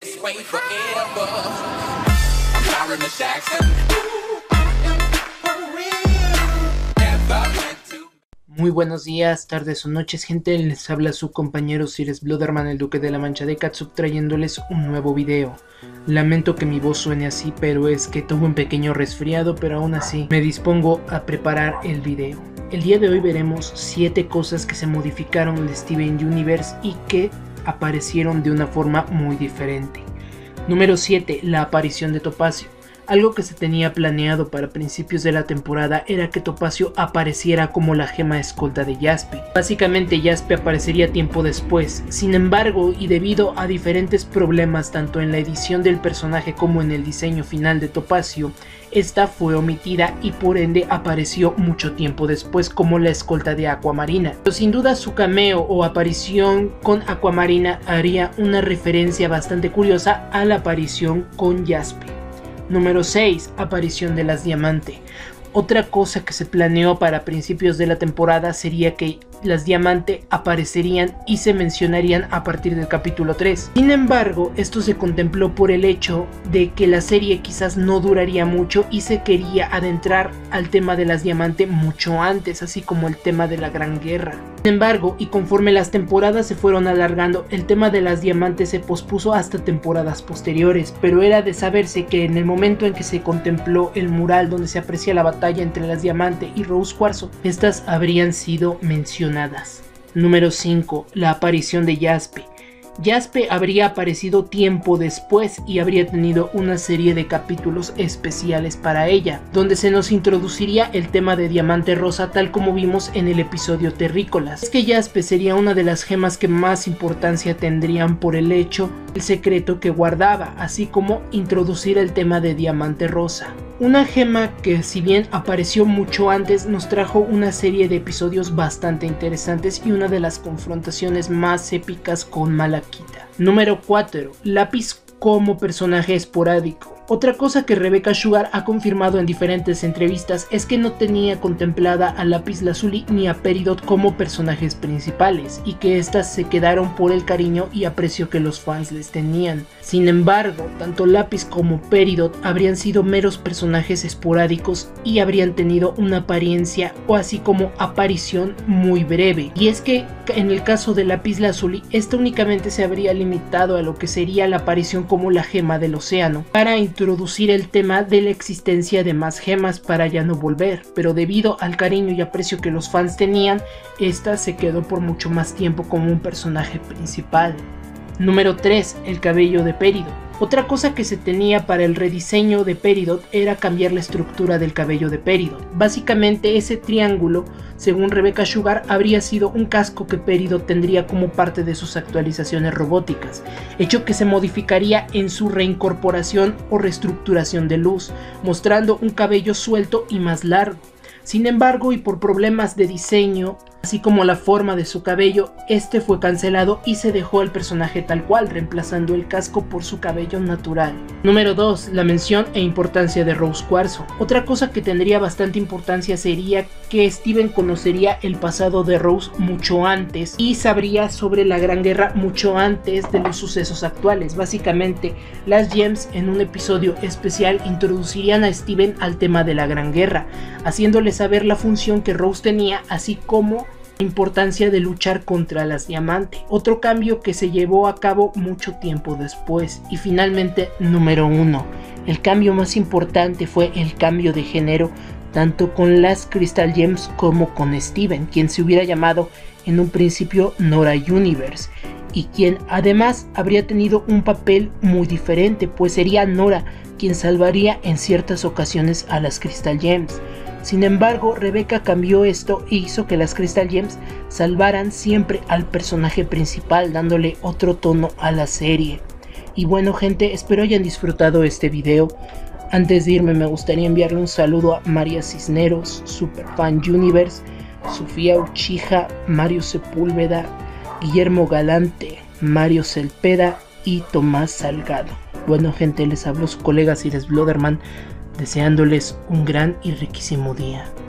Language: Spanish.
Wait forever. I'm sorry, Miss Jackson. Muy buenos días, tardes o noches, gente. Les habla su compañero Sir Blooderman, el Duque de la Mancha de Catsup, trayéndoles un nuevo video. Lamento que mi voz suene así, pero es que tuve un pequeño resfriado, pero aún así me dispongo a preparar el video. El día de hoy veremos 7 cosas que se modificaron de Steven Universe y que aparecieron de una forma muy diferente. Número 7. La aparición de Topacio. Algo que se tenía planeado para principios de la temporada era que Topacio apareciera como la gema escolta de Jaspe. Básicamente Jaspe aparecería tiempo después. Sin embargo, y debido a diferentes problemas tanto en la edición del personaje como en el diseño final de Topacio, esta fue omitida y por ende apareció mucho tiempo después como la escolta de Aquamarina. Pero sin duda su cameo o aparición con Aquamarina haría una referencia bastante curiosa a la aparición con Jaspe. Número 6. Aparición de las Diamante. Otra cosa que se planeó para principios de la temporada sería que las Diamante aparecerían y se mencionarían a partir del capítulo 3. Sin embargo, esto se contempló por el hecho de que la serie quizás no duraría mucho y se quería adentrar al tema de las Diamante mucho antes, así como el tema de la Gran Guerra. Sin embargo, y conforme las temporadas se fueron alargando, el tema de las Diamantes se pospuso hasta temporadas posteriores, pero era de saberse que en el momento en que se contempló el mural donde se aprecia la batalla entre las Diamante y Rose Cuarzo, estas habrían sido mencionadas. Número 5. La aparición de Jaspe. Jaspe habría aparecido tiempo después y habría tenido una serie de capítulos especiales para ella, donde se nos introduciría el tema de Diamante Rosa tal como vimos en el episodio Terrícolas. Es que Jaspe sería una de las gemas que más importancia tendrían por el hecho del secreto que guardaba, así como introducir el tema de Diamante Rosa. Una gema que, si bien apareció mucho antes, nos trajo una serie de episodios bastante interesantes y una de las confrontaciones más épicas con Malaquita. Número 4. Lápiz como personaje esporádico. Otra cosa que Rebecca Sugar ha confirmado en diferentes entrevistas es que no tenía contemplada a Lápiz Lazuli ni a Peridot como personajes principales y que estas se quedaron por el cariño y aprecio que los fans les tenían. Sin embargo, tanto Lápiz como Peridot habrían sido meros personajes esporádicos y habrían tenido una apariencia o así como aparición muy breve. Y es que en el caso de Lápiz Lazuli, esta únicamente se habría limitado a lo que sería la aparición como la gema del océano, para introducir el tema de la existencia de más gemas para ya no volver, pero debido al cariño y aprecio que los fans tenían, esta se quedó por mucho más tiempo como un personaje principal. Número 3. El cabello de Peridot. Otra cosa que se tenía para el rediseño de Peridot era cambiar la estructura del cabello de Peridot. Básicamente ese triángulo, según Rebecca Sugar, habría sido un casco que Peridot tendría como parte de sus actualizaciones robóticas, hecho que se modificaría en su reincorporación o reestructuración de luz, mostrando un cabello suelto y más largo. Sin embargo, y por problemas de diseño, así como la forma de su cabello, este fue cancelado y se dejó al personaje tal cual, reemplazando el casco por su cabello natural. Número 2. La mención e importancia de Rose Cuarzo. Otra cosa que tendría bastante importancia sería que Steven conocería el pasado de Rose mucho antes y sabría sobre la Gran Guerra mucho antes de los sucesos actuales. Básicamente, las Gems en un episodio especial introducirían a Steven al tema de la Gran Guerra, haciéndole saber la función que Rose tenía, así como la importancia de luchar contra las Diamante. Otro cambio que se llevó a cabo mucho tiempo después. Y finalmente, número 1. El cambio más importante fue el cambio de género, tanto con las Crystal Gems como con Steven, quien se hubiera llamado en un principio Nora Universe, y quien además habría tenido un papel muy diferente, pues sería Nora quien salvaría en ciertas ocasiones a las Crystal Gems. Sin embargo, Rebecca cambió esto e hizo que las Crystal Gems salvaran siempre al personaje principal, dándole otro tono a la serie. Y bueno, gente, espero hayan disfrutado este video. Antes de irme me gustaría enviarle un saludo a María Cisneros, Superfan Universe, Sofía Uchija, Mario Sepúlveda, Guillermo Galante, Mario Celpeda y Tomás Salgado. Bueno, gente, les habló su colega Sir Blooderman, deseándoles un gran y riquísimo día.